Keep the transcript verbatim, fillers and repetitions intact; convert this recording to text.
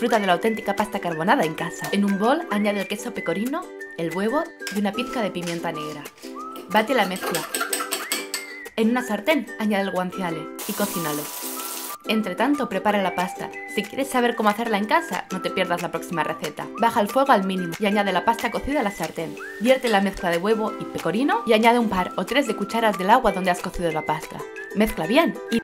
disfruta de la auténtica pasta carbonara en casa. En un bol añade el queso pecorino, el huevo y una pizca de pimienta negra. Bate la mezcla. En una sartén añade el guanciale y cocínalo. Entre tanto, prepara la pasta. Si quieres saber cómo hacerla en casa, no te pierdas la próxima receta. Baja el fuego al mínimo y añade la pasta cocida a la sartén. Vierte la mezcla de huevo y pecorino y añade un par o tres de cucharas del agua donde has cocido la pasta. Mezcla bien y